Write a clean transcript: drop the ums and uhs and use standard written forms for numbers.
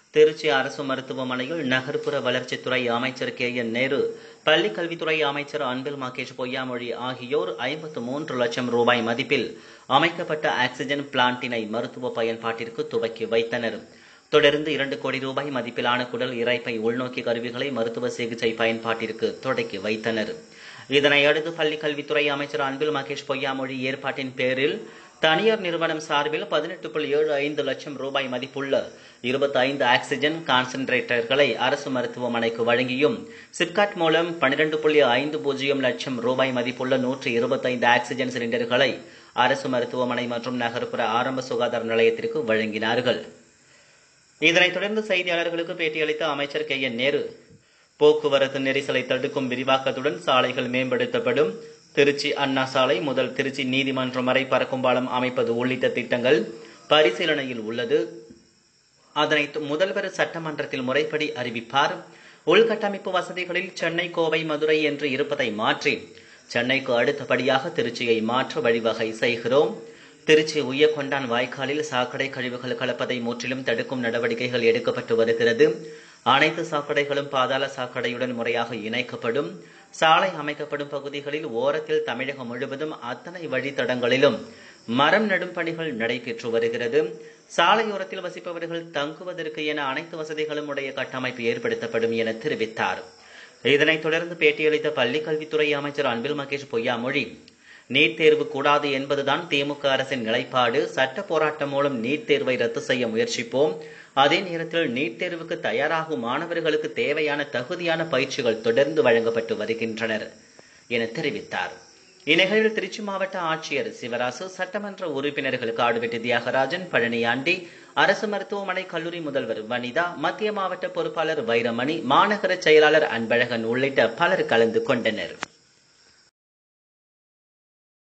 திருச்சி அரசு மருத்துவமனையில் நகர்ப்புற வளர்ச்சித்துறை அமைச்சர் KN நேரு, பள்ளிக் கல்வித்துறை அமைச்சர் அன்பில் மகேஷ் பொய்யாமொழி ஆகியோர் 53 லட்சம் ரூபாய் மதிப்பில் அமைக்கப்பட்ட ஆக்சிஜன் பிளான்டினை மருத்துவ பயன்பாட்டிற்கு துவக்கி வைத்தனர். தொடர்ந்து 2 கோடி ரூபாய் மதிப்பிலான குடல் இரைப்பை உள்நோக்கி கருவிகளை மருத்துவ சிகிச்சை பயன்பாட்டிற்கு தொடக்கி வைத்தனர். இதனையடுத்து பள்ளிக் கல்வித்துறை அமைச்சர் அன்பில் மகேஷ் பொய்யாமொழி ஏற்பாட்டின் பேரில் தனியார் நிறுவனம் சார்பில் 18.75 லட்சம் ரூபாய் மதிப்புள்ள 25 ஆக்சிஜன் கான்சென்ட்ரேட்டர்களை அரசு மருத்துவமனைக்கு வழங்கியும், சிப்காட் மூலம் 12.50 லட்சம் ரூபாய் மதிப்புள்ள 125 ஆக்சிஜன் சிலிண்டர்களை அரசு மருத்துவமனை மற்றும் நகர்ப்புற ஆரம்ப சுகாதார நிலையத்திற்கு வழங்கினார்கள். இதனைத் தொடர்ந்து செய்தியாளர்களுக்கு பேட்டியளித்த அமைச்சர் KN நேரு, போக்குவரத்து நெரிசலை தடுக்கும் விரிவாக்கத்துடன் சாலைகள் மேம்படுத்தப்படும், திருச்சி அண்ணா சாலை முதல் திருச்சி நீதிமன்றம் வரை பறக்கும் பாலம் அமைப்பது உள்ளிட்ட திட்டங்கள் பரிசீலனையில் உள்ளது. அதனை முதல்வர் சட்டமன்றத்தில் முறைப்படி அறிவிப்பார். உள்கட்டமைப்பு வசதிகளில் சென்னை, கோவை, மதுரை என்று இருப்பதை மாற்றி சென்னைக்கு அடுத்தபடியாக திருச்சியை மாற்ற வழிவகை செய்கிறோம். திருச்சி உய்யக்கொண்டான் வாய்க்காலில் சாக்கடை கழிவுகள் கலப்பதை முற்றிலும் தடுக்கும் நடவடிக்கைகள் எடுக்கப்பட்டு வருகிறது. அனைத்து சாக்கடைகளும் பாதாள சாக்கடையுடன் முறையாக இணைக்கப்படும். சாலை அமைக்கப்படும் பகுதிகளில் ஓரத்தில் தமிழகம் முழுவதும் அத்தனை வழித்தடங்களிலும் மரம் நடும் பணிகள் நடைபெற்று வருகிறது. சாலையோரத்தில் வசிப்பவர்கள் தங்குவதற்கு என அனைத்து வசதிகளும் உடைய கட்டமைப்பு ஏற்படுத்தப்படும் என தெரிவித்தார். இதனைத் தொடர்ந்து பேட்டியளித்த பள்ளிக் கல்வித்துறை அமைச்சர் அன்பில் மகேஷ் பொய்யாமொழி, நீட் தேர்வு கூடாது என்பதுதான் திமுக அரசின் நிலைப்பாடு. சட்ட போராட்டம் மூலம் நீட் தேர்வை ரத்து செய்ய முயற்சிப்போம். அதே நேரத்தில் நீட் தேர்வுக்கு தயாராகும் மாணவர்களுக்கு தேவையான தகுதியான பயிற்சிகள் தொடர்ந்து வழங்கப்பட்டு வருகின்றனர் என தெரிவித்தார். இந்நிகழ்வில் திருச்சி மாவட்ட ஆட்சியர் சிவராசு, சட்டமன்ற உறுப்பினர்கள் காடுவெட்டி தியாகராஜன், பழனியாண்டி, அரசு மருத்துவமனை கல்லூரி முதல்வர் வனிதா, மத்திய மாவட்ட பொறுப்பாளர் வைரமணி, மாநகர செயலாளர் அன்பழகன் உள்ளிட்ட பலர் கலந்து கொண்டனர்.